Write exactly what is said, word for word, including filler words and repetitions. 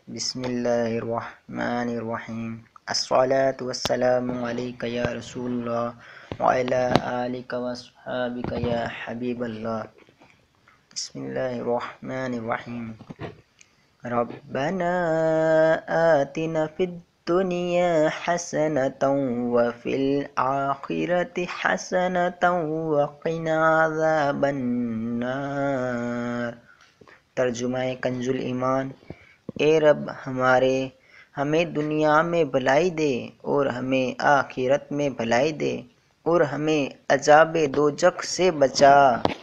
बिस्मिल्लाहिर्रहमानिर्रहीम। अस्सलातु वस्सलामु अलैका या रसूलल्लाह व अला आलिका व अस्हाबिका या हबीबल्लाह। बिस्मिल्लाहिर्रहमानिर्रहीम। रब्बना आतिना फिद दुनिया हसनतन व फिल आखिरति हसनतन व क़िना अज़ाबन्नार। तर्जुमा कंजुल ईमान। ए रब हमारे, हमें दुनिया में भलाई दे और हमें आखिरत में भलाई दे और हमें अजाब दोजख से बचा।